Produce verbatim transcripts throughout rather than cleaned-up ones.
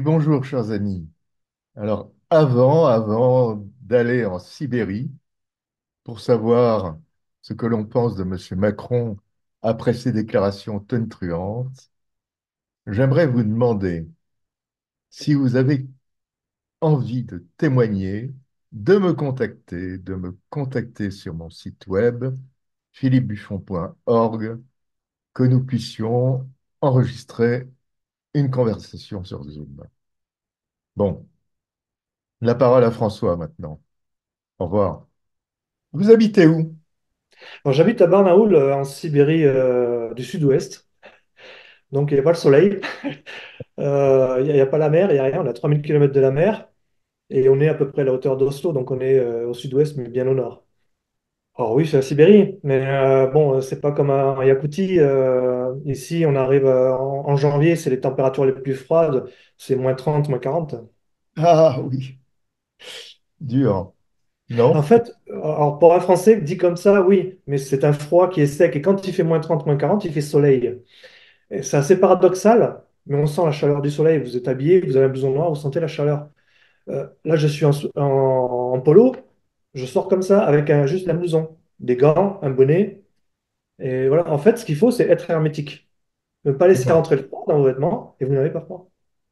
bonjour, chers amis. Alors, avant, avant d'aller en Sibérie pour savoir ce que l'on pense de M. Macron après ses déclarations tonitruantes, j'aimerais vous demander si vous avez envie de témoigner, de me contacter, de me contacter sur mon site web philippe buffon point org, que nous puissions enregistrer une conversation sur Zoom. Bon, la parole à François maintenant. Au revoir. Vous habitez où? Alors, j'habite à Barnaoul, euh, en Sibérie euh, du sud-ouest. Donc, il n'y a pas le soleil, euh, il n'y a, il y a pas la mer, il n'y a rien. On a trois mille kilomètres de la mer et on est à peu près à la hauteur d'Oslo. Donc, on est euh, au sud-ouest, mais bien au nord. Alors, oui, c'est la Sibérie, mais euh, bon, euh, c'est pas comme en Yakoutie. Euh, ici, on arrive euh, en, en janvier, c'est les températures les plus froides. C'est moins trente, moins quarante. Ah oui, dur. En Non? fait, alors pour un Français, dit comme ça, oui, mais c'est un froid qui est sec. Et quand il fait moins trente, moins quarante, il fait soleil. Et c'est assez paradoxal, mais on sent la chaleur du soleil. Vous êtes habillé, vous avez un blouson noir, vous sentez la chaleur. Euh, là, je suis en, sou- en- en polo, je sors comme ça avec un, juste un blouson, des gants, un bonnet. Et voilà, en fait, ce qu'il faut, c'est être hermétique. Ne pas laisser D'accord. rentrer le froid dans vos vêtements et vous n'avez pas froid.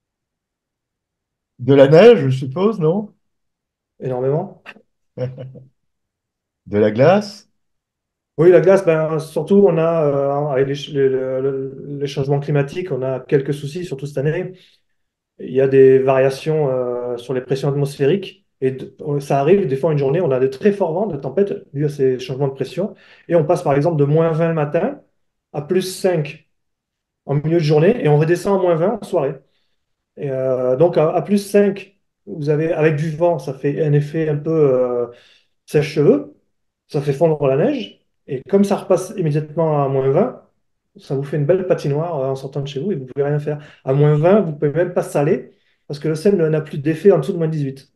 De la neige, je suppose, non? Énormément. De la glace? Oui, la glace, ben, surtout, on a, euh, avec les, ch- les- le- le- les changements climatiques, on a quelques soucis, surtout cette année. Il y a des variations euh, sur les pressions atmosphériques. Et de- ça arrive, des fois, une journée, on a de très forts vents de tempête dû à ces changements de pression. Et on passe, par exemple, de moins vingt le matin à plus cinq en milieu de journée et on redescend à moins vingt en soirée. Et euh, donc, à, à plus cinq, vous avez, avec du vent, ça fait un effet un peu euh, sèche-cheveux. Ça fait fondre la neige. Et comme ça repasse immédiatement à moins vingt, ça vous fait une belle patinoire euh, en sortant de chez vous et vous ne pouvez rien faire. À moins vingt, vous ne pouvez même pas saler parce que le sel n'a plus d'effet en dessous de moins dix-huit.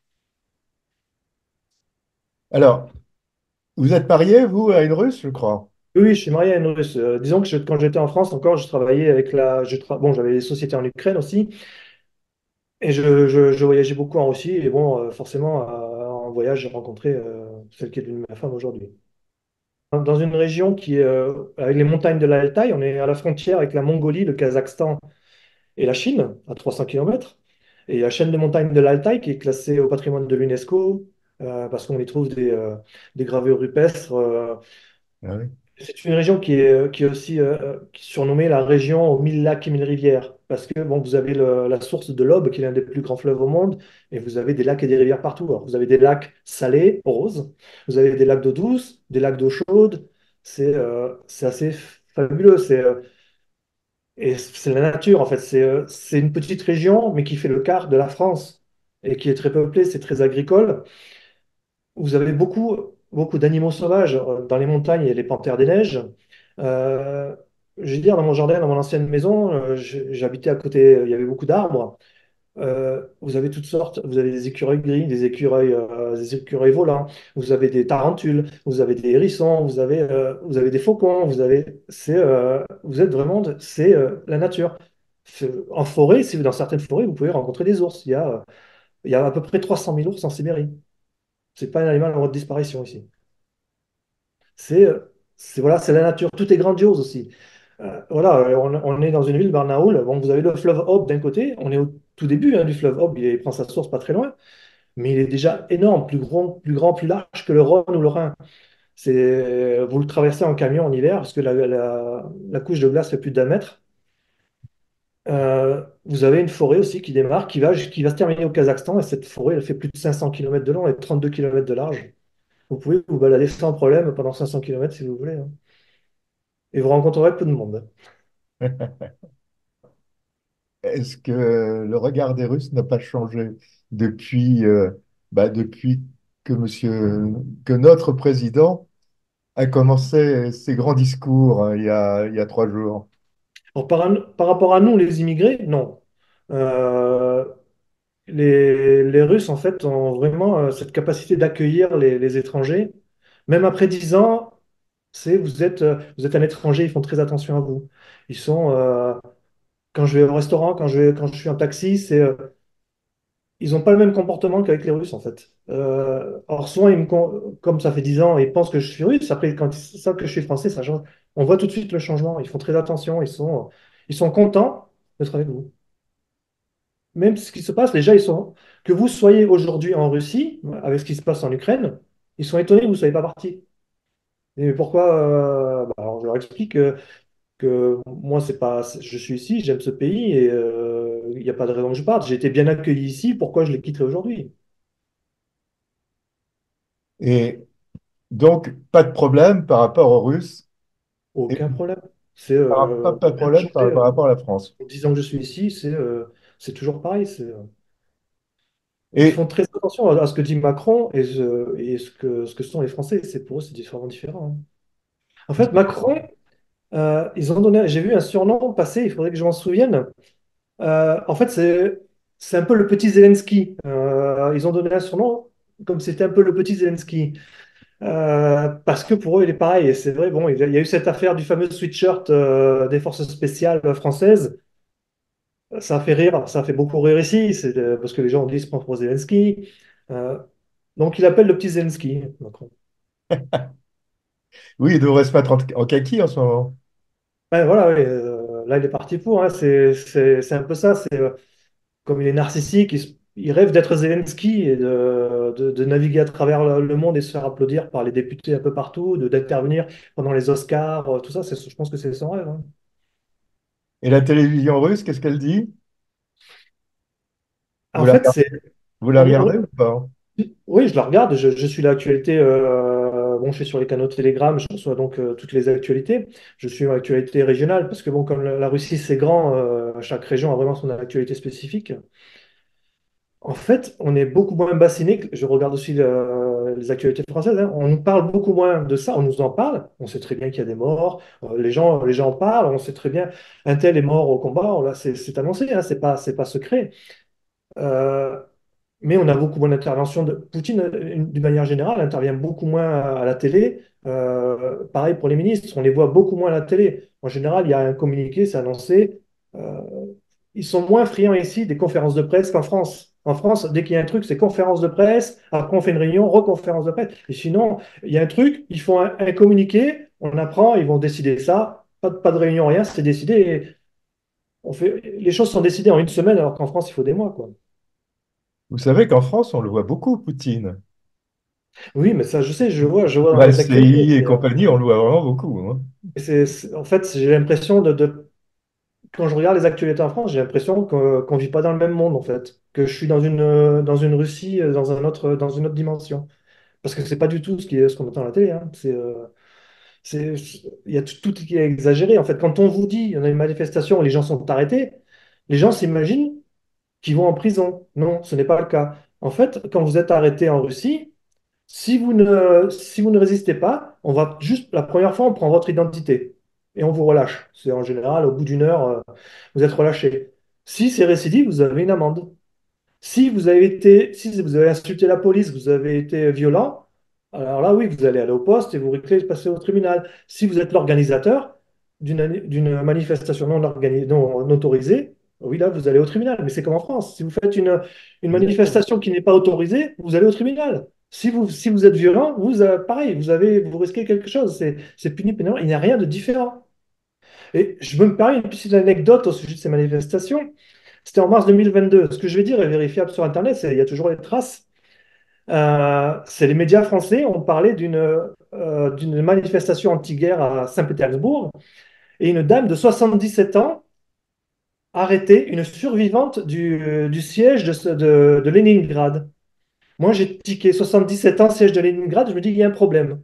Alors, vous êtes marié, vous, à une Russe, je crois. Oui, oui, je suis marié à une Russe. Euh, disons que je- quand j'étais en France encore, je travaillais avec la. Je tra- Bon, j'avais des sociétés en Ukraine aussi. Et je, je- je voyageais beaucoup en Russie. Et bon, euh, forcément, euh, en voyage, j'ai rencontré euh, celle qui est devenue ma femme aujourd'hui. Dans une région qui est euh, avec les montagnes de l'Altaï, on est à la frontière avec la Mongolie, le Kazakhstan et la Chine, à trois cents kilomètres. Et la chaîne de montagnes de l'Altaï, qui est classée au patrimoine de l'UNESCO, euh, parce qu'on y trouve des, euh, des gravures rupestres. euh. Ah oui. C'est une région qui est, qui est aussi euh, qui est surnommée la région aux mille lacs et mille rivières, parce que bon, vous avez le- la source de l'Aube, qui est l'un des plus grands fleuves au monde, et vous avez des lacs et des rivières partout. Alors, vous avez des lacs salés, roses, vous avez des lacs d'eau douce, des lacs d'eau chaude. C'est euh, c'est assez fabuleux. C'est euh, Et c'est la nature, en fait. C'est euh, c'est une petite région, mais qui fait le quart de la France et qui est très peuplée, c'est très agricole. Vous avez beaucoup, beaucoup d'animaux sauvages. Euh, Dans les montagnes, il y a les panthères des neiges. Euh, je veux dire, dans mon jardin, dans mon ancienne maison, euh, j'- j'habitais à côté, il y avait beaucoup d'arbres. Euh, vous avez toutes sortes, vous avez des écureuils gris, des écureuils, euh, des écureuils volants, vous avez des tarentules, vous avez des hérissons, vous avez, euh, vous avez des faucons, vous avez, c'est, euh, vous êtes vraiment, de- c'est euh, la nature. C'est- En forêt, si vous dans certaines forêts, vous pouvez rencontrer des ours. Il y a, euh, il y a à peu près trois cent mille ours en Sibérie. C'est pas un animal en voie de disparition ici. C'est, euh, c'est voilà, c'est la nature. Tout est grandiose aussi. Euh, voilà, euh, on, on est dans une ville, Barnaoul. Bon, vous avez le fleuve Ob d'un côté. On est au tout début hein, du fleuve Ob. Il, il prend sa source pas très loin. Mais il est déjà énorme, plus grand, plus grand, plus large que le Rhône ou le Rhin. C'est, vous le traversez en camion en hiver parce que la, la- la couche de glace fait plus d'un mètre. Euh, vous avez une forêt aussi qui démarre, qui va, qui va se terminer au Kazakhstan, et cette forêt, elle fait plus de cinq cents kilomètres de long et trente-deux kilomètres de large. Vous pouvez vous balader sans problème pendant cinq cents kilomètres si vous voulez, hein. Et vous rencontrerez peu de monde. Est-ce que le regard des Russes n'a pas changé depuis, euh, bah, depuis que monsieur, que notre président a commencé ses grands discours hein, il y a, il y a trois jours? Alors, par, par rapport à nous, les immigrés, non. Euh, les, les Russes, en fait, ont vraiment euh, cette capacité d'accueillir les, les étrangers. Même après dix ans, c'est vous êtes, euh, vous êtes un étranger, ils font très attention à vous. Ils sont, euh, Quand je vais au restaurant, quand je vais, quand je suis en taxi, c'est, euh, ils n'ont pas le même comportement qu'avec les Russes, en fait. Euh, or, souvent, ils me, con- comme ça fait dix ans, ils pensent que je suis russe. Après, quand ils savent que je suis français, ça change. On voit tout de suite le changement. Ils font très attention. Ils sont, ils sont contents d'être avec vous. Même ce qui se passe, déjà, ils sont, que vous soyez aujourd'hui en Russie, avec ce qui se passe en Ukraine, ils sont étonnés que vous ne soyez pas parti. Et pourquoi? euh, bah, alors, je leur explique que, que moi, c'est pas, je suis ici, j'aime ce pays et euh, il n'y a pas de raison que je parte. J'ai été bien accueilli ici, pourquoi je les quitterai aujourd'hui? Et donc, pas de problème par rapport aux Russes et Aucun problème. C'est par- pas, euh, pas de rien n'a problème changé. par, par euh, rapport à la France. En dix ans que je suis ici, c'est euh, c'est toujours pareil. C'est, euh, ils Et font très attention à, à ce que dit Macron et, ce, et ce que, ce que sont les Français. C'est pour eux, c'est différent, différent. Hein. En fait, Macron, euh, ils ont donné, j'ai vu un surnom passer, il faudrait que je m'en souvienne. Euh, en fait, c'est c'est un peu le petit Zelensky. Euh, ils ont donné un surnom comme c'était un peu le petit Zelensky. Euh, parce que pour eux, il est pareil. Et c'est vrai, bon, il y a il y a eu cette affaire du fameux sweatshirt euh, des forces spéciales françaises. Ça a fait rire, ça a fait beaucoup rire ici, c'est, euh, parce que les gens disent prend pour Zelensky. Euh, donc il appelle le petit Zelensky, Macron. oui, il devrait se mettre en, en kaki en ce moment. Ouais, voilà, ouais, euh, là il est parti pour, hein, c'est c'est- c'est un peu ça. C'est euh, comme il est narcissique, il, se- il rêve d'être Zelensky et de, de- de naviguer à travers le, le monde et se faire applaudir par les députés un peu partout, de d'intervenir pendant les Oscars, euh, tout ça, c'est- je pense que c'est son rêve. Hein. Et la télévision russe, qu'est-ce qu'elle dit? Vous En la fait, regardez, c'est vous la oui, oui, regardez ou pas? oui, je la regarde, je, je suis l'actualité, euh, bon, je suis sur les canaux Telegram, je reçois donc euh, toutes les actualités. Je suis l'actualité régionale parce que bon, comme la, la Russie c'est grand, euh, chaque région a vraiment son actualité spécifique. En fait, on est beaucoup moins bassiné. que- Je regarde aussi le- les actualités françaises. Hein. On nous parle beaucoup moins de ça. On nous en parle. On sait très bien qu'il y a des morts. Euh, les gens, les gens en parlent. On sait très bien un tel est mort au combat. On l'a- C'est c'est annoncé. Hein. C'est pas, c'est pas secret. Euh, mais on a beaucoup moins d'intervention de Poutine, euh, d'une manière générale, intervient beaucoup moins à, à la télé. Euh, pareil pour les ministres, on les voit beaucoup moins à la télé. En général, il y a un communiqué, c'est annoncé. Euh, ils sont moins friands ici des conférences de presse qu'en France. En France, dès qu'il y a un truc, c'est conférence de presse. Après, on fait une réunion, reconférence de presse. Et sinon, il y a un truc, ils font un, un communiqué, on apprend, ils vont décider ça. Pas, de- pas de réunion, rien, c'est décidé. Et on fait, les choses sont décidées en une semaine, alors qu'en France, il faut des mois, quoi. Vous savez qu'en France, on le voit beaucoup, Poutine. Oui, mais ça, je sais, je vois, je vois dans les actualités. L C I et Mais, euh, compagnie, on le voit vraiment beaucoup, hein. c'est, c'est- en fait, j'ai l'impression de, de- quand je regarde les actualités en France, j'ai l'impression que- qu'on ne vit pas dans le même monde, en fait. Que je suis dans une, euh, dans une Russie, euh, dans un autre, dans une autre dimension. Parce que c'est pas du tout ce qui est, ce qu'on entend à la télé. Hein. C'est, euh, c'est, il y a tout, tout qui est exagéré. En fait, quand on vous dit, on a une manifestation où les gens sont arrêtés, les gens s'imaginent qu'ils vont en prison. Non, ce n'est pas le cas. En fait, quand vous êtes arrêté en Russie, Si vous ne, si vous ne résistez pas, on va juste, la première fois, on prend votre identité et on vous relâche. C'est en général, au bout d'une heure, euh, vous êtes relâché. Si c'est récidive, vous avez une amende. Si vous avez été, si vous avez insulté la police, vous avez été violent, alors là, oui, vous allez aller au poste et vous risquez de passer au tribunal. Si vous êtes l'organisateur d'une d'une manifestation non, organi- non autorisée, oui, là, vous allez au tribunal. Mais c'est comme en France. Si vous faites une, une Exactement. manifestation qui n'est pas autorisée, vous allez au tribunal. Si vous, si vous êtes violent, vous, euh, pareil, vous avez, vous risquez quelque chose. C'est c'est puni pénalement. Il n'y a rien de différent. Et je me permets une petite anecdote au sujet de ces manifestations. C'était en mars deux mille vingt-deux. Ce que je vais dire est vérifiable sur Internet, c'est- il y a toujours les traces. Euh, c'est les médias français ont parlé d'une euh, d'une manifestation anti-guerre à Saint-Pétersbourg et une dame de soixante-dix-sept ans arrêtée, une survivante du, du siège de, ce- de, de Leningrad. Moi, j'ai tiqué soixante-dix-sept ans, siège de Leningrad, je me dis qu'il y a un problème.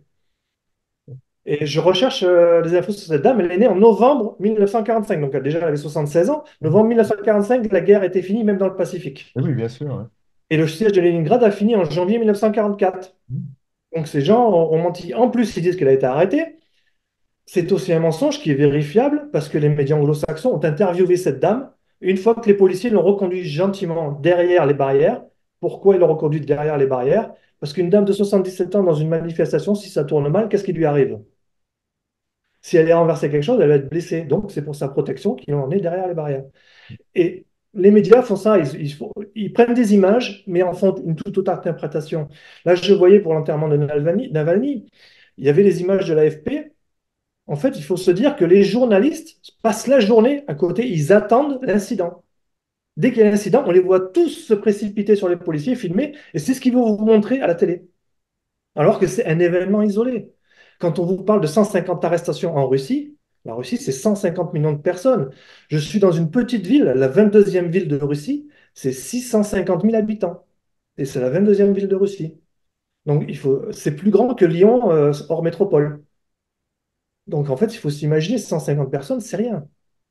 Et je recherche euh, les infos sur cette dame. Elle est née en novembre mille neuf cent quarante-cinq, donc elle, déjà elle avait soixante-seize ans. Novembre mille neuf cent quarante-cinq, la guerre était finie, même dans le Pacifique. Eh oui, bien sûr, hein. Et le siège de Leningrad a fini en janvier mille neuf cent quarante-quatre. Donc ces gens ont, ont menti. En plus, ils disent qu'elle a été arrêtée. C'est aussi un mensonge qui est vérifiable parce que les médias anglo-saxons ont interviewé cette dame une fois que les policiers l'ont reconduite gentiment derrière les barrières. Pourquoi ils l'ont reconduite derrière les barrières? Parce qu'une dame de soixante-dix-sept ans dans une manifestation, si ça tourne mal, qu'est-ce qui lui arrive? Si elle est renversée quelque chose, elle va être blessée. Donc, c'est pour sa protection qu'il en est derrière les barrières. Et les médias font ça, ils, ils font- ils prennent des images, mais en font une toute autre interprétation. Là, je voyais pour l'enterrement de Navalny, Navalny, il y avait les images de l'A F P. En fait, il faut se dire que les journalistes passent la journée à côté, ils attendent l'incident. Dès qu'il y a un incident, on les voit tous se précipiter sur les policiers, filmer, et c'est ce qu'ils vont vous montrer à la télé. Alors que c'est un événement isolé. Quand on vous parle de cent cinquante arrestations en Russie, la Russie, c'est cent cinquante millions de personnes. Je suis dans une petite ville, la vingt-deuxième ville de Russie, c'est six cent cinquante mille habitants. Et c'est la vingt-deuxième ville de Russie. Donc, il faut, c'est plus grand que Lyon, euh, hors métropole. Donc, en fait, il faut s'imaginer cent cinquante personnes, c'est rien.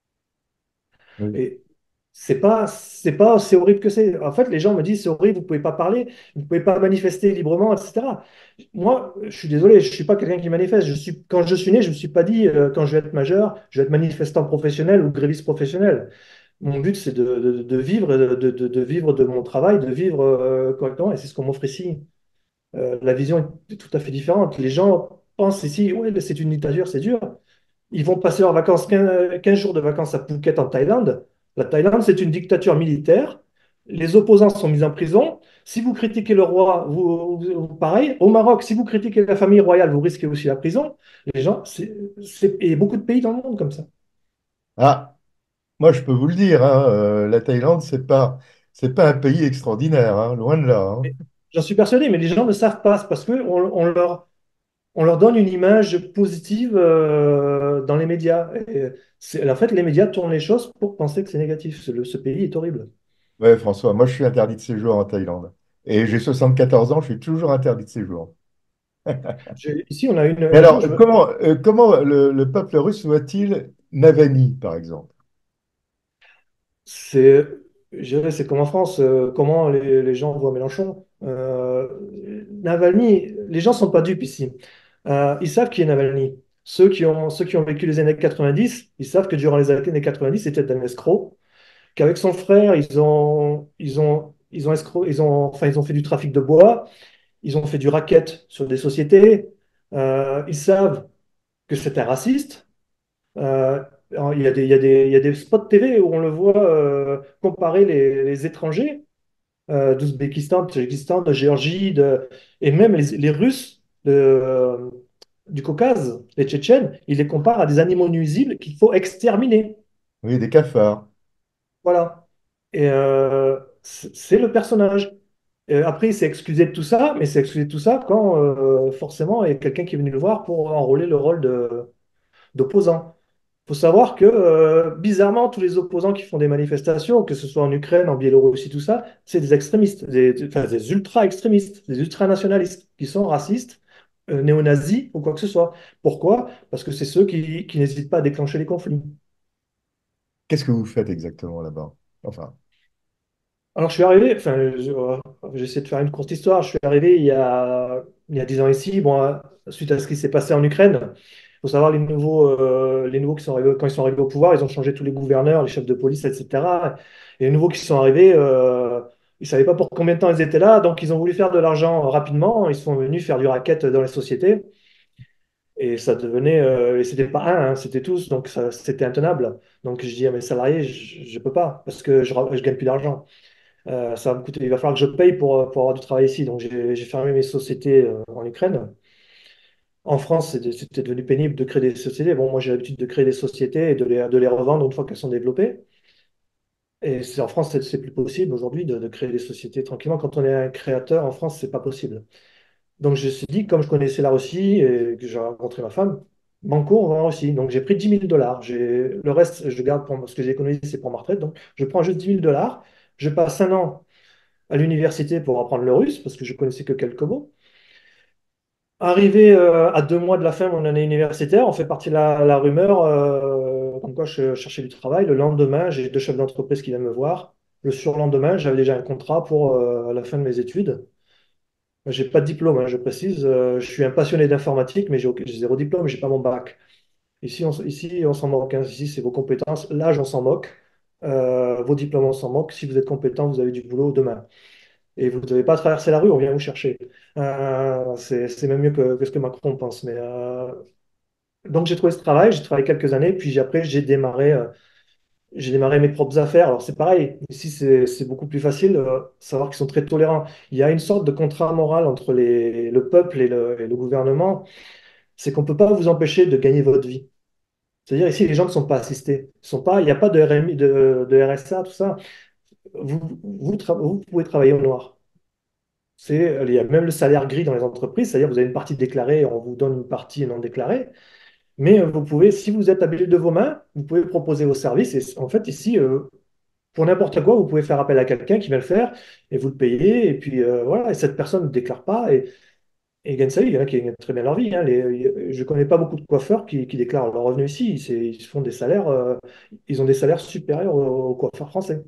Oui. Et c'est pas, c'est pas aussi horrible que c'est. En fait, les gens me disent c'est horrible, vous pouvez pas parler, vous pouvez pas manifester librement, et cetera. Moi, je suis désolé, je suis pas quelqu'un qui manifeste. Je suis, quand je suis né, je me suis pas dit euh, quand je vais être majeur, je vais être manifestant professionnel ou gréviste professionnel. Mon but, c'est de, de- de vivre, de, de- de vivre de mon travail, de vivre euh, correctement, et c'est ce qu'on m'offre ici. Euh, la vision est tout à fait différente. Les gens pensent ici, ouais, c'est une dictature, c'est dur. Ils vont passer leurs vacances, quinze, quinze jours de vacances à Phuket en Thaïlande. La Thaïlande, c'est une dictature militaire. Les opposants sont mis en prison. Si vous critiquez le roi, vous, vous- vous- pareil. Au Maroc, si vous critiquez la famille royale, vous risquez aussi la prison. Les gens, c'est, c'est- et beaucoup de pays dans le monde comme ça. Ah, moi, je peux vous le dire, hein, euh, la Thaïlande, c'est pas, c'est pas un pays extraordinaire, hein, loin de là, hein. Et j'en suis persuadé, mais les gens ne savent pas. C'est parce qu'on on leur, on leur donne une image positive euh, dans les médias. Et c'est- en fait, les médias tournent les choses pour penser que c'est négatif. Ce, le- ce pays est horrible. Ouais, François, moi, je suis interdit de séjour en Thaïlande. Et j'ai soixante-quatorze ans, je suis toujours interdit de séjour. J'ai- Ici, on a une. Mais Un jour, alors, je me- comment, euh, comment le, le peuple russe voit-il Navalny, par exemple? c'est, je dirais, c'est comme en France, euh, comment les, les gens voient Mélenchon. Euh, Navalny, les gens sont pas dupes ici. Euh, ils savent qui est Navalny. Ceux qui ont, ceux qui ont vécu les années quatre-vingt-dix, ils savent que durant les années quatre-vingt-dix, c'était un escroc, qu'avec son frère, ils ont, ils ont, ils ont, escroc, ils ont, enfin, ils ont fait du trafic de bois, ils ont fait du racket sur des sociétés. Euh, ils savent que c'était un raciste. Euh, alors, il y a des, il y a des, il y a des spots T V où on le voit euh, comparer les, les étrangers euh, d'Ouzbékistan, de Tadjikistan, de Géorgie, de- et même les, les Russes de, euh, du Caucase, les Tchétchènes, il les compare à des animaux nuisibles qu'il faut exterminer. Oui, des cafards. Voilà. Et euh, c'est c'est le personnage. Euh, après, il s'est excusé de tout ça, mais il s'est excusé de tout ça quand euh, forcément il y a quelqu'un qui est venu le voir pour enrôler le rôle de- d'opposant. Il faut savoir que, euh, bizarrement, tous les opposants qui font des manifestations, que ce soit en Ukraine, en Biélorussie, tout ça, c'est des extrémistes, des, des- enfin, des ultra-extrémistes, des ultranationalistes, qui sont racistes, euh, néo-nazis ou quoi que ce soit. Pourquoi? Parce que c'est ceux qui, qui n'hésitent pas à déclencher les conflits. Qu'est-ce que vous faites exactement là-bas? Enfin, Alors, je suis arrivé, enfin, je- euh, j'essaie de faire une courte histoire. Je suis arrivé il y a, il y a dix ans ici, bon, euh, suite à ce qui s'est passé en Ukraine. Il faut savoir, les nouveaux, euh, les nouveaux qui sont arrivés, quand ils sont arrivés au pouvoir, ils ont changé tous les gouverneurs, les chefs de police, et cetera. Et les nouveaux qui sont arrivés, euh, ils ne savaient pas pour combien de temps ils étaient là, donc ils ont voulu faire de l'argent rapidement. Ils sont venus faire du racket dans les sociétés. Et ça devenait, euh, et c'était pas un, hein, c'était tous, donc ça- c'était intenable. Donc je dis à mes salariés, je ne peux pas, parce que je ne gagne plus d'argent. Euh, ça va me coûter, il va falloir que je paye pour, euh, pour avoir du travail ici. Donc j'ai j'ai fermé mes sociétés euh, en Ukraine. En France, c'était c'était devenu pénible de créer des sociétés. Bon, moi j'ai l'habitude de créer des sociétés et de les, de les revendre une fois qu'elles sont développées. Et c'est- en France, c'est c'est plus possible aujourd'hui de, de créer des sociétés tranquillement. Quand on est un créateur en France, c'est pas possible. Donc je me suis dit, comme je connaissais la Russie et que j'ai rencontré ma femme, Banco, on va en Russie. Donc j'ai pris dix mille dollars. J'ai- Le reste, je garde pour ce que j'ai économisé, c'est pour ma retraite. Donc je prends juste dix mille dollars. Je passe un an à l'université pour apprendre le russe, parce que je connaissais que quelques mots. Arrivé euh, à deux mois de la fin de mon année universitaire, on fait partie de la, la rumeur, euh, comme quoi je cherchais du travail. Le lendemain, j'ai deux chefs d'entreprise qui viennent me voir. Le surlendemain, j'avais déjà un contrat pour euh, la fin de mes études. J'ai pas de diplôme, hein, je précise. Euh, je suis un passionné d'informatique, mais j'ai aucun- j'ai zéro diplôme, j'ai pas mon bac. Ici, on, s- ici, on s'en moque, hein. Ici, c'est vos compétences. L'âge, on s'en moque. Euh, vos diplômes, on s'en moque. Si vous êtes compétent, vous avez du boulot demain. Et vous ne devez pas traverser la rue, on vient vous chercher. Euh, c'est c'est même mieux que, que ce que Macron pense. Mais, euh, Donc j'ai trouvé ce travail, j'ai travaillé quelques années, puis j'ai- après j'ai démarré, euh, j'ai démarré mes propres affaires. Alors c'est pareil, ici c'est c'est beaucoup plus facile, euh, savoir qu'ils sont très tolérants. Il y a une sorte de contrat moral entre les, le peuple et le, et le gouvernement, c'est qu'on ne peut pas vous empêcher de gagner votre vie. C'est-à-dire ici les gens ne sont pas assistés, ils sont pas, il n'y a pas de R M I, de, de R S A, tout ça. Vous, vous, tra- vous pouvez travailler au noir. C'est, il y a même le salaire gris dans les entreprises, c'est-à-dire vous avez une partie déclarée, on vous donne une partie non déclarée. Mais euh, vous pouvez, si vous êtes habile de vos mains, vous pouvez proposer vos services. Et en fait, ici, euh, pour n'importe quoi, vous pouvez faire appel à quelqu'un qui va le faire et vous le payez. Et puis euh, voilà, et cette personne ne déclare pas et, et gagne sa vie. Il y en a qui gagnent très bien leur vie, hein. Les- je ne connais pas beaucoup de coiffeurs qui, qui déclarent leurs revenus ici. C'est- ils font des salaires, euh, ils ont des salaires supérieurs aux, aux coiffeurs français.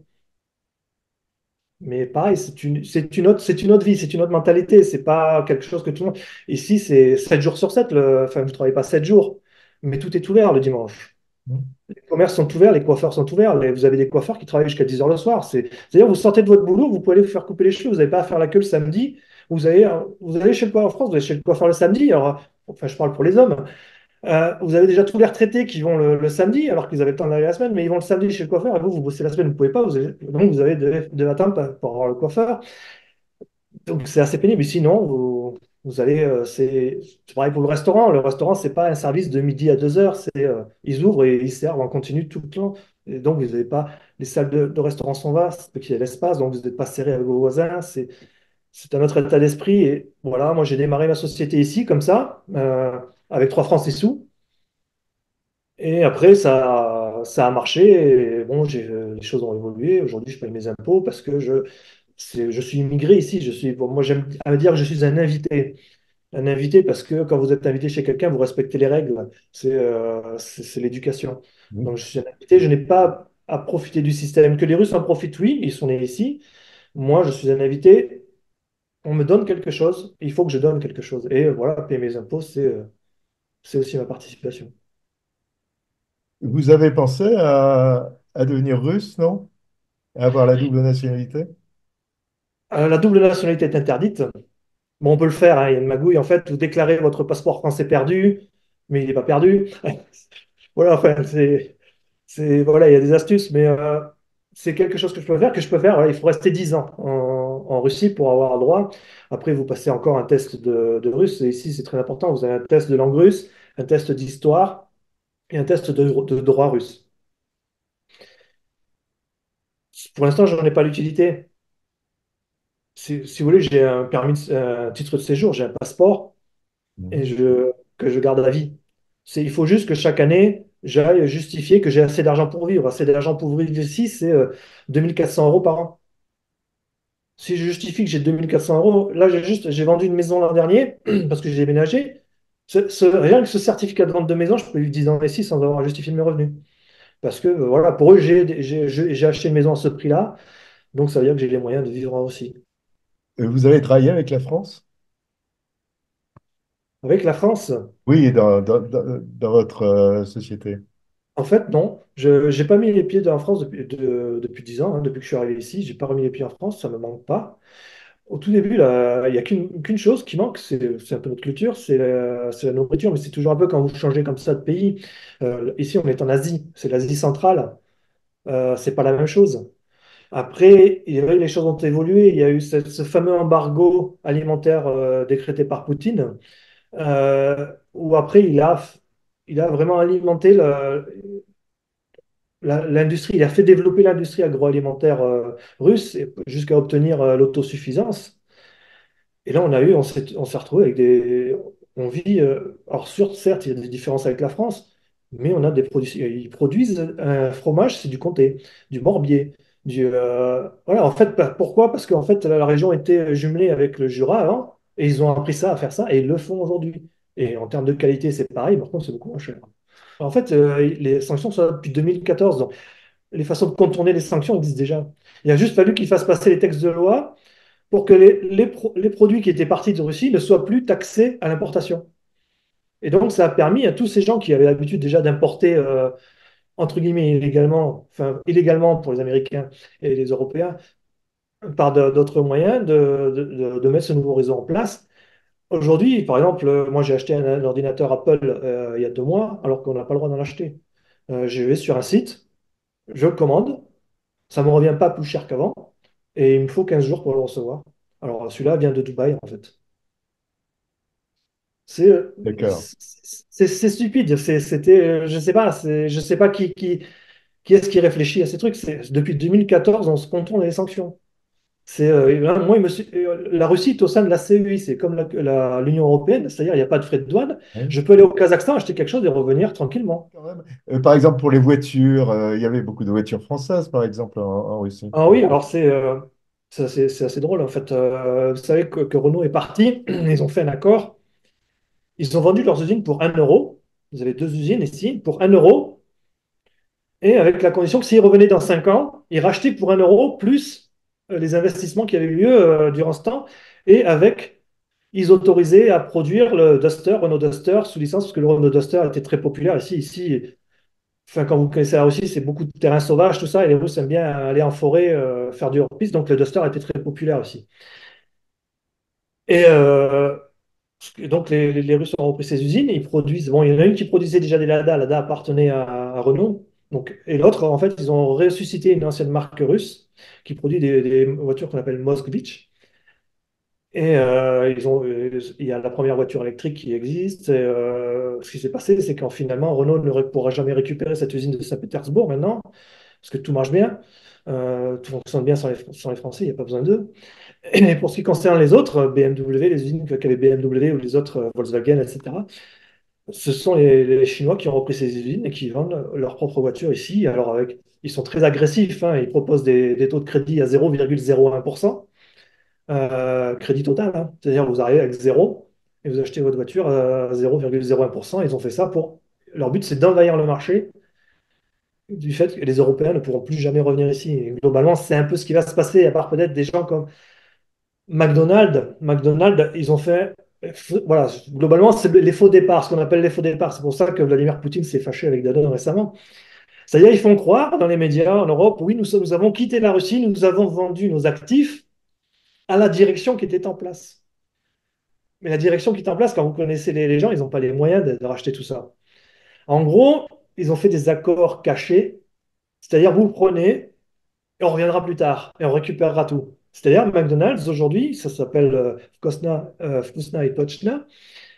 Mais pareil, c'est une, c'est une autre, c'est une autre vie, c'est une autre mentalité. C'est pas quelque chose que tout le monde. Ici, c'est sept jours sur sept. Le... Enfin, je ne travaille pas sept jours, mais tout est ouvert le dimanche. Les commerces sont ouverts, les coiffeurs sont ouverts. Les- Vous avez des coiffeurs qui travaillent jusqu'à dix heures le soir. C'est- C'est-à-dire, vous sortez de votre boulot, vous pouvez aller vous faire couper les cheveux. Vous n'avez pas à faire la queue le samedi. Vous allez, vous allez chez le coiffeur en France, vous allez chez le coiffeur le samedi. Alors, enfin, je parle pour les hommes. Euh, vous avez déjà tous les retraités qui vont le, le samedi, alors qu'ils avaient le temps d'aller la semaine, mais ils vont le samedi chez le coiffeur. Et vous, vous bossez la semaine, vous ne pouvez pas. Vous avez- donc, vous avez de, de attendre pour avoir le coiffeur. Donc, c'est assez pénible. Mais sinon, vous, vous allez. euh, c'est c'est pareil pour le restaurant. Le restaurant, c'est pas un service de midi à deux heures. C'est, euh, ils ouvrent et ils servent en continu tout le temps. Et donc, vous n'avez pas. Les salles de, de restaurant sont vastes, il y a l'espace, donc vous n'êtes pas serré avec vos voisins. C'est c'est un autre état d'esprit. Et voilà, moi, j'ai démarré ma société ici, comme ça, euh, avec trois francs six sous. Et après, ça, ça a marché. Et bon, j'ai, les choses ont évolué. Aujourd'hui, je paye mes impôts parce que je, c'est- je suis immigré ici. Je suis, bon, moi, j'aime à dire que je suis un invité. Un invité parce que quand vous êtes invité chez quelqu'un, vous respectez les règles. C'est euh, c'est c'est l'éducation. Oui. Donc, je suis un invité. Je n'ai pas à profiter du système. Que les Russes en profitent, oui, ils sont nés ici. Moi, je suis un invité. On me donne quelque chose. Il faut que je donne quelque chose. Et euh, voilà, payer mes impôts, c'est euh, c'est aussi ma participation. Vous avez pensé à, à devenir russe, non? À avoir la double nationalité? Euh, la double nationalité est interdite. Bon, on peut le faire, hein, il y a une magouille. En fait, vous déclarez votre passeport français perdu, mais il n'est pas perdu. Voilà, enfin, c'est, c'est, voilà, il y a des astuces, mais euh, c'est quelque chose que je peux faire, que je peux faire. Voilà, il faut rester dix ans en, en Russie pour avoir le droit. Après, vous passez encore un test de, de russe. Et ici, c'est très important. Vous avez un test de langue russe, un test d'histoire et un test de, de droit russe. Pour l'instant, je n'en ai pas l'utilité. Si, si vous voulez, j'ai un permis, de- un titre de séjour, j'ai un passeport. Et Mhm. je, que je garde à vie. C'est, il faut juste que chaque année, j'aille justifier que j'ai assez d'argent pour vivre. Assez d'argent pour vivre ici, c'est euh, deux mille quatre cents euros par an. Si je justifie que j'ai deux mille quatre cents euros, là, j'ai juste, j'ai vendu une maison l'an dernier parce que j'ai déménagé. Ce- ce- rien que ce certificat de vente de maison, je peux vivre dix ans ici sans avoir à justifier de mes revenus. Parce que, euh, voilà, pour eux, j'ai j'ai- j'ai- j'ai acheté une maison à ce prix-là. Donc, ça veut dire que j'ai les moyens de vivre aussi. Euh, Vous avez travaillé avec la France? Avec la France, Oui, dans, dans, dans- dans votre euh, société. en fait, non. Je n'ai pas mis les pieds en France depuis, de- depuis dix ans, hein. Depuis que je suis arrivé ici, j'ai pas remis les pieds en France, ça ne me manque pas. Au tout début, là, il n'y a qu'une qu'une chose qui manque, c'est c'est un peu notre culture, c'est la, c'est la nourriture, mais c'est toujours un peu quand vous changez comme ça de pays. Euh, ici, on est en Asie, c'est l'Asie centrale, euh, c'est pas la même chose. Après, il est vrai que les choses ont évolué, il y a eu ce, ce fameux embargo alimentaire euh, décrété par Poutine, euh, où après, il a, il a vraiment alimenté le, la- l'industrie, il a fait développer l'industrie agroalimentaire euh, russe et- jusqu'à obtenir euh, l'autosuffisance. Et là, on a eu, on s'est, on s'est retrouvé avec des, on vit, euh, alors sûr, certes, il y a des différences avec la France, mais on a des produits, ils produisent un fromage, c'est du comté, du morbier, du, euh, voilà, en fait, bah, pourquoi? Parce qu'en fait, la, la région était jumelée avec le Jura avant, et ils ont appris ça à faire ça, et ils le font aujourd'hui. Et en termes de qualité, c'est pareil, par contre, c'est beaucoup moins cher. En fait, euh, les sanctions sont là depuis deux mille quatorze, les façons de contourner les sanctions existent déjà. Il a juste fallu qu'ils fassent passer les textes de loi pour que les, les, pro- les produits qui étaient partis de Russie ne soient plus taxés à l'importation. Et donc, ça a permis à tous ces gens qui avaient l'habitude déjà d'importer, euh, entre guillemets, illégalement, enfin, illégalement pour les Américains et les Européens, par de- d'autres moyens, de, de- de- de mettre ce nouveau réseau en place. Aujourd'hui, par exemple, euh, moi j'ai acheté un, un ordinateur Apple euh, il y a deux mois, alors qu'on n'a pas le droit d'en acheter. Euh, je vais sur un site, je le commande, ça ne me revient pas plus cher qu'avant, et il me faut quinze jours pour le recevoir. Alors celui-là vient de Dubaï, en fait. C'est euh, D'accord. c'est c'est stupide. C'est- C'était, euh, je sais pas, c'est- je sais pas qui, qui, qui est-ce qui réfléchit à ces trucs. C'est, depuis deux mille quatorze, on se contourne les sanctions. C'est, euh, là, moi, il me suis- euh, la Russie est au sein de la C E I, c'est comme la- la- l'Union européenne, c'est-à-dire il n'y a pas de frais de douane. Oui. Je peux aller au Kazakhstan, acheter quelque chose et revenir tranquillement. Quand même. Euh, par exemple, pour les voitures, euh, il y avait beaucoup de voitures françaises, par exemple, en, en Russie. Ah oui, alors c'est euh, c'est assez, c'est assez drôle en fait. Euh, vous savez que, que Renault est parti, ils ont fait un accord, ils ont vendu leurs usines pour un euro. Vous avez deux usines ici, pour un euro, et avec la condition que s'ils revenaient dans cinq ans, ils rachetaient pour un euro plus euh, les investissements qui avaient eu lieu euh, durant ce temps, et avec, ils autorisaient à produire le Duster, Renault Duster, sous licence, parce que le Renault Duster était très populaire ici. Ici, enfin, quand vous connaissez la Russie, c'est beaucoup de terrains sauvages, tout ça, et les Russes aiment bien aller en forêt, euh, faire du hors-piste, donc le Duster était très populaire aussi. Et euh, donc les, les- les Russes ont repris ces usines, ils produisent, bon, il y en a une qui produisait déjà des Lada, Lada appartenait à, à Renault, donc, et l'autre, en fait, ils ont ressuscité une ancienne marque russe qui produit des, des voitures qu'on appelle Moskvich. Et euh, ils ont, euh, il y a la première voiture électrique qui existe. Et, euh, ce qui s'est passé, c'est qu'en finalement, Renault ne ré- pourra jamais récupérer cette usine de Saint-Pétersbourg maintenant, parce que tout marche bien. Euh, tout fonctionne bien sans les, sans les Français, il n'y a pas besoin d'eux. Et pour ce qui concerne les autres, B M W, les usines qu'avait B M W ou les autres, euh, Volkswagen, et cetera, ce sont les, les Chinois qui ont repris ces usines et qui vendent leurs propres voitures ici. Alors, avec, ils sont très agressifs, hein, ils proposent des, des taux de crédit à zéro virgule zéro un pour cent, euh, crédit total, hein. C'est-à-dire vous arrivez avec zéro et vous achetez votre voiture à zéro virgule zéro un pour cent. Ils ont fait ça pour. Leur but, c'est d'envahir le marché du fait que les Européens ne pourront plus jamais revenir ici. Et globalement, c'est un peu ce qui va se passer, à part peut-être des gens comme McDonald's. McDonald's, ils ont fait. Voilà, globalement, c'est les faux départs, ce qu'on appelle les faux départs. C'est pour ça que Vladimir Poutine s'est fâché avec Danone récemment. C'est-à-dire, ils font croire dans les médias en Europe, oui, nous, sommes- nous avons quitté la Russie, nous avons vendu nos actifs à la direction qui était en place. Mais la direction qui est en place, quand vous connaissez les, les gens, ils n'ont pas les moyens de, de racheter tout ça. En gros, ils ont fait des accords cachés, c'est-à-dire vous prenez et on reviendra plus tard et on récupérera tout. C'est-à-dire McDonald's aujourd'hui, ça s'appelle euh, Vkosna, euh, Vkusna et Tochna,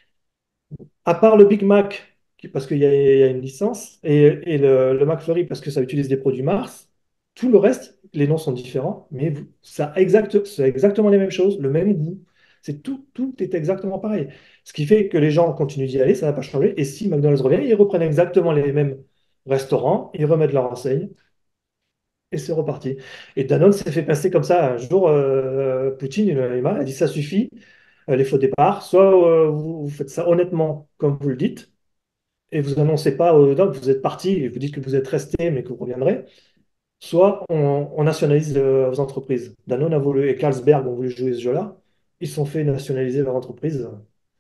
à part le Big Mac, qui- parce qu'il y, a il y a une licence, et, et le, le McFlurry parce que ça utilise des produits Mars, tout le reste, les noms sont différents, mais vous- ça a exact, c'est exactement les mêmes choses, le même goût. C'est tout, tout est exactement pareil. Ce qui fait que les gens continuent d'y aller, ça n'a pas changé. Et si McDonald's revient, ils reprennent exactement les mêmes restaurants, ils remettent leur enseigne, et c'est reparti. Et Danone s'est fait passer comme ça. Un jour, euh, Poutine, il, il m'a dit ça suffit, euh, les faux départs. Soit euh, vous, vous faites ça honnêtement, comme vous le dites, et vous annoncez pas aux gens que vous êtes parti et vous dites que vous êtes resté mais que vous reviendrez, soit on, on nationalise euh, vos entreprises. Danone a voulu et Carlsberg ont voulu jouer ce jeu-là. Ils se sont fait nationaliser leur entreprise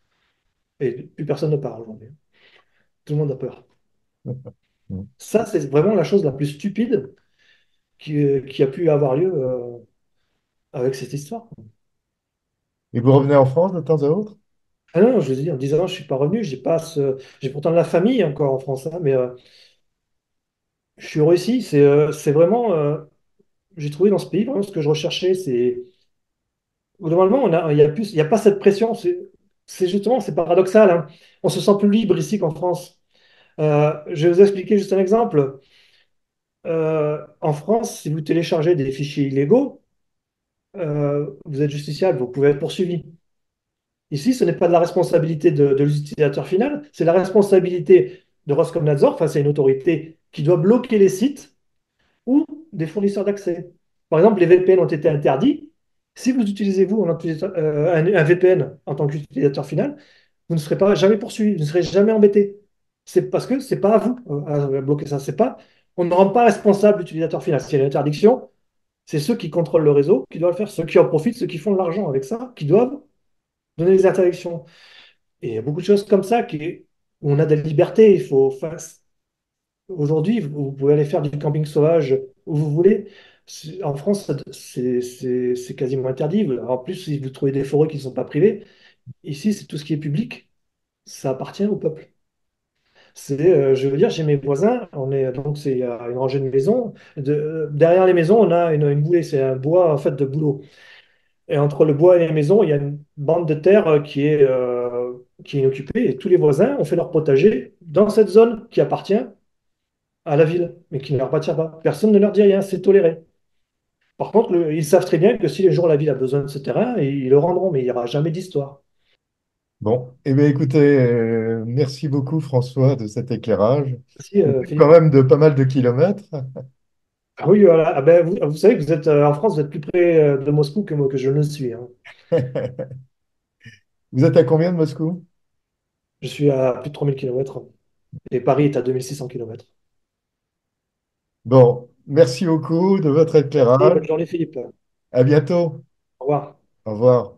et plus personne ne parle aujourd'hui. Tout le monde a peur. Mm. Ça, c'est vraiment la chose la plus stupide qui, euh, qui a pu avoir lieu euh, avec cette histoire. Et vous revenez en France de temps à autre? Ah non, je veux dire, en dix ans, je ne suis pas revenu. J'ai pas ce- j'ai pourtant de la famille encore en France, hein, mais euh, je suis heureux ici. C'est euh, c'est vraiment, euh, j'ai trouvé dans ce pays vraiment ce que je recherchais. C'est Normalement, on a, il y a plus, il y a pas cette pression. C'est c'est justement, c'est paradoxal, hein. On se sent plus libre ici qu'en France. Euh, je vais vous expliquer juste un exemple. Euh, en France, si vous téléchargez des fichiers illégaux, euh, vous êtes justiciable, vous pouvez être poursuivi. Ici, ce n'est pas de la responsabilité de, de l'utilisateur final, c'est la responsabilité de Roskomnadzor, enfin, c'est une autorité qui doit bloquer les sites ou des fournisseurs d'accès. Par exemple, les V P N ont été interdits. Si vous utilisez, vous, en utilisateur- euh, un, un V P N en tant qu'utilisateur final, vous ne serez pas jamais poursuivi, vous ne serez jamais embêté. C'est parce que c'est pas à vous euh, à bloquer ça. C'est pas, on ne rend pas responsable l'utilisateur final. S'il y a une interdiction, c'est ceux qui contrôlent le réseau qui doivent le faire, ceux qui en profitent, ceux qui font de l'argent avec ça, qui doivent donner les interdictions. Et il y a beaucoup de choses comme ça qui, où on a des libertés. Il faut, enfin, aujourd'hui, vous pouvez aller faire du camping sauvage où vous voulez. C'est- En France, ça- c'est c'est- c'est quasiment interdit. En plus, si vous trouvez des forêts qui ne sont pas privées, Ici, c'est tout ce qui est public, ça appartient au peuple. C'est, euh, je veux dire, chez mes voisins, on est donc c'est euh, une rangée de maisons. De- euh, derrière les maisons, on a une, une boulée, c'est un bois en fait de bouleau. Et entre le bois et les maisons, il y a une bande de terre euh, qui est, euh, qui est inoccupée. Et tous les voisins ont fait leur potager dans cette zone qui appartient à la ville, mais qui ne leur appartient pas. Personne ne leur dit rien, c'est toléré. Par contre, le- ils savent très bien que si les jours la ville a besoin de ce terrain, ils le rendront, mais il n'y aura jamais d'histoire. Bon, eh bien, écoutez, euh, merci beaucoup François de cet éclairage. Si, euh, Quand Philippe. même de pas mal de kilomètres. Ah oui, voilà. Ah ben, vous, vous savez que vous êtes euh, en France, vous êtes plus près euh, de Moscou que moi, que je ne le suis, hein. Vous êtes à combien de Moscou? Je suis à plus de trois mille kilomètres et Paris est à deux mille six cents kilomètres. Bon, merci beaucoup de votre Merci, éclairage. bonne journée, Philippe. Au À bientôt. revoir. Au revoir.